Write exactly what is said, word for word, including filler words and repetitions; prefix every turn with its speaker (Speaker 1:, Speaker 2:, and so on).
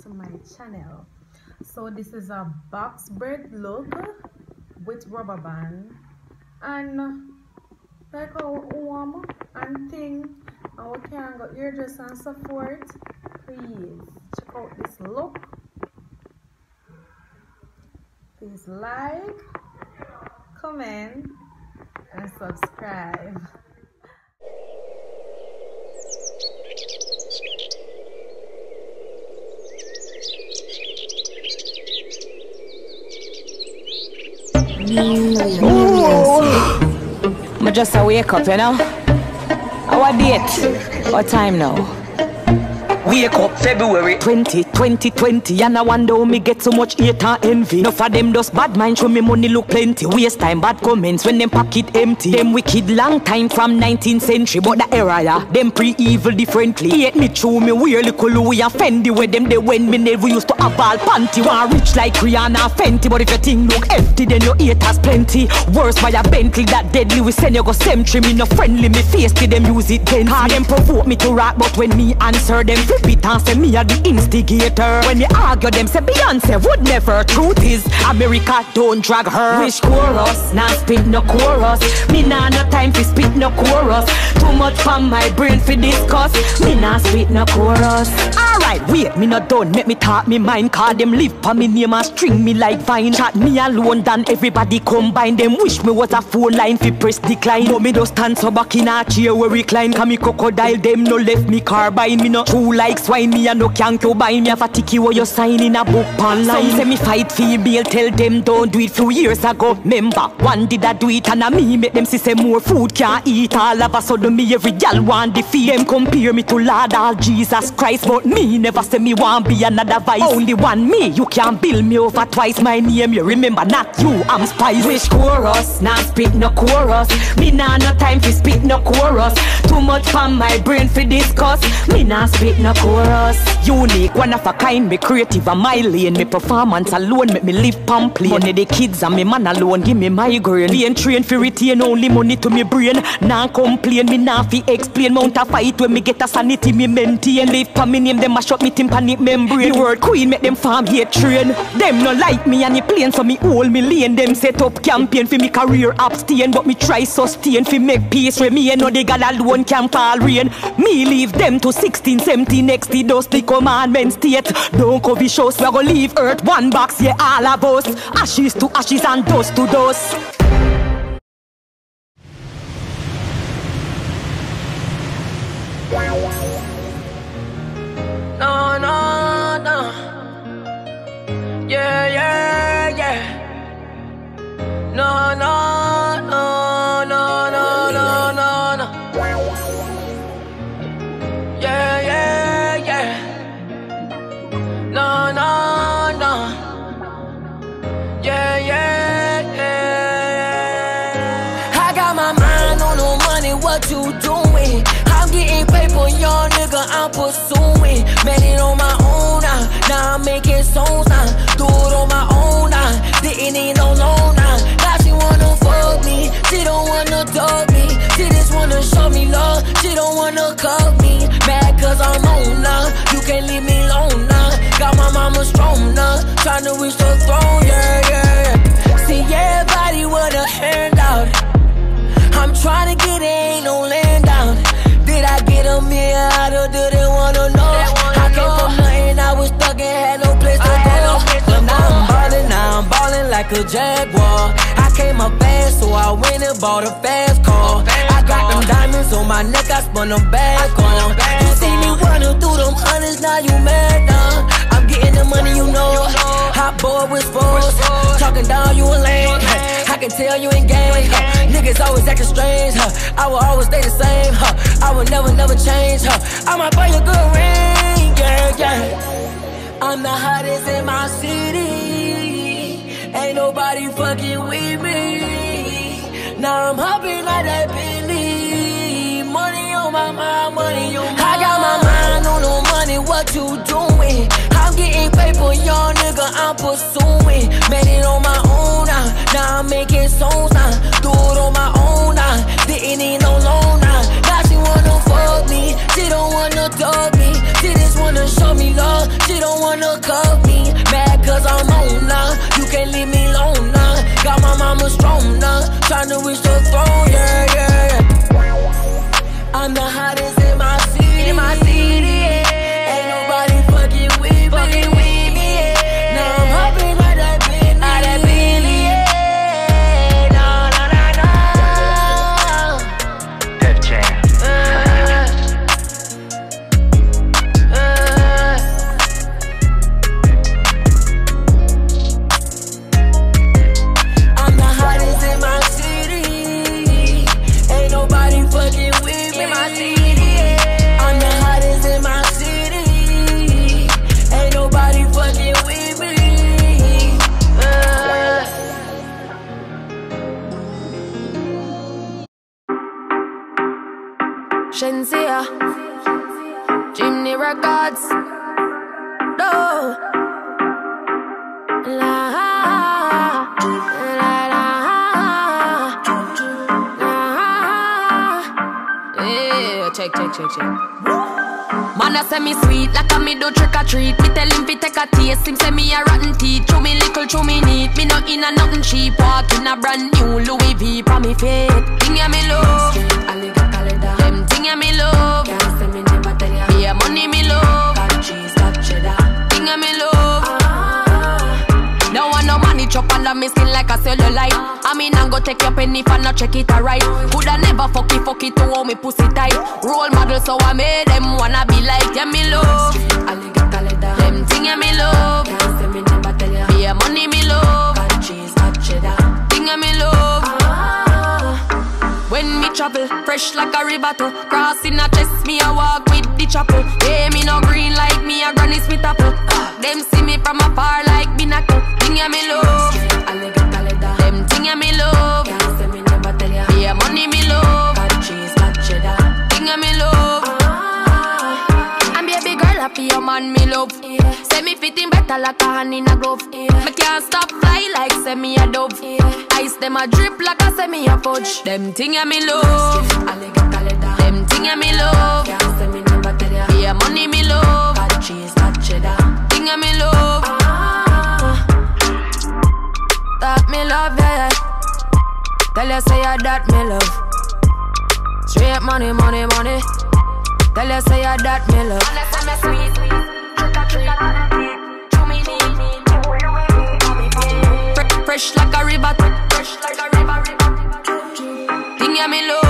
Speaker 1: to my channel. So this is a box braid look with rubber band and like how warm and thing, and we can go eardress and support. Please check out this look. Please like, comment and subscribe.
Speaker 2: I just a wake up, you know. Our date, what time now? Wake up February twenty, twenty twenty, and I wonder how me get so much hate and envy. Enough of them just bad mind, show me money look plenty. Waste time, bad comments when them pocket empty. Them wicked long time from nineteenth century, but the era ya, them pre-evil differently. Hate me true, me wear little Louis and Fendi. Where them they when me never used to have all panty. Want rich like Rihanna Fenty, but if your thing look empty, then your haters plenty. Worse by a Bentley that deadly, we send you go cemetery. Me no friendly, me face to them use it then. Cause them provoke me to rock, but when me answer them, flip it and say me a the instigator. When me argue them say Beyonce would never. Truth is America don't drag her. Wish chorus, nah spit no chorus. Me nah no time for spit no chorus. Too much from my brain for discuss. Me nah spit no chorus. Alright, wait, me not done. Make me talk me mind. Call them live for me name and string me like Vine. Chat me alone than everybody combine. Them wish me was a phone line fi press decline. But me just stand so back in a chair where recline. Cause me crocodile them no left me carbine. Me no true like swine. Me a no can't you buy me a fatiki where you sign in a book online. Some say me fight female, tell them don't do it few years ago. Remember, one did I do it and a me make them see say more food can't eat. All of a sudden me every gal want defeat. Them compare me to Lord all Jesus Christ, but me never say me want be another vice. Only one me, you can't build me over twice. My name you remember, not you, I'm Spice. Wish chorus, nah spit no chorus. Me nah no time for spit no chorus. Too much from my brain for discuss. Me nah spit no chorus. Unique, one of a kind, me creative and my lane. Me performance alone make me live pamphlet. Money the kids and me man alone give me migraine. Being trained for retain only money to me brain. Nah complain, me nah fi explain. Mount a fight when me get a sanity me maintain. Live for me name them mash up me tympanic membrane. The word queen make them farm hate train. Them no like me and the plane so me hold me lane. Them set up campaign for me career abstain. But me try sustain fi make peace where me and no the God alone can fall rain. Me leave them to sixteen, seventeen next the dust the commandment state. Don't go vicious, we go leave earth one box, yeah all of us. Ashes to ashes and dust to dust.
Speaker 3: No, no, no. Yeah, yeah, yeah. No, no, no, no, no, no, no, no. Yeah, yeah, yeah. No, no, no. Yeah, yeah, yeah. I got my mind on the money, what you doing? I'm getting paper, young nigga, I'm pursuing. Made it on my own now, now I'm making songs now. Do it on my own now, didn't need no loan now. Now she wanna fuck me, she don't wanna talk me. She just wanna show me love, she don't wanna cuff me. Mad cause I'm on now, you can't leave me alone now. Got my mama strong now, tryna reach the throne, yeah, yeah. See everybody with a handout. I'm tryna get it, ain't no laying down. Did I get a meal out or do they wanna know? I came from nothing, I was stuck and had no place to go. But now I'm ballin', now I'm ballin' like a Jaguar. I came up fast, so I went and bought a fast car. I got them diamonds on my neck, I spun them back on. You see me running through them hundreds, now you mad now. I'm getting the money, you know. Hot boy with sports, talking down, you a lame. I can tell you ain't game. Niggas always acting strange. I will always stay the same. I will never, never change. I might buy you a good ring, yeah, yeah. I'm the hottest in my city. Ain't nobody fucking with me. Now I'm hopping like that Bentley. Money on my mind, money on my mind. I got my mind on the money, what you doing? I'm getting paper, young nigga, I'm pursuing. Made it on my own now, now I'm making songs now. Do it on my own now, didn't need no loan now. Now she wanna fuck me, she don't wanna talk me. She just wanna show me love, she don't wanna Shensia, Jimmy Records. No. La, la, la, la. Yeah, check, check, check, check. Man a say me sweet, like a me do trick or treat. Me tell him fi take a taste, him say me a rotten teeth. Chew me little, chew me neat. Me not in a nothing cheap. Walk in a brand new Louis V pa me feet. Thing ya me love, them thing ya me love. Can't say me never tell ya. Yeah, money me love, got cheese, got cheddar. Thing ya me love. No one no money chop under me skin like a cellulite. I mean I go take your penny if I not check it alright. Coulda never fuck it, fuck it to hold me pussy tight. Role model so I made them wanna be like yeah me love. Them thing yeah me love. Can't say me never tell ya. Yeah money me love. Got cheese, got cheddar. Thing yeah me love. When me travel, fresh like a river to crossing a chest, me a walk with the chapel. Yeah, me no green like me a Granny Smith apple. Them see me from afar like binacle. Thing ya me love, them thing ya me love. Can't say me never tell ya. Yeah, money me love. Got cheese, got cheddar. Thing ya me love. And baby girl happy your man me love. Say me fitting better like a hand in a glove. Me can't stop fly like say me a dove. Ice them a drip like a say me a fudge. Them thing ya me love. Them thing ya me love. Can't say me never tell ya. Yeah, money me love. Got cheese, got cheddar. Thing ya me love. That me love, yeah. Tell you say ya that me love. Straight money, money, money. Tell you say ya that me love. Fresh like a river, fresh like a river, river. Thing ya me love.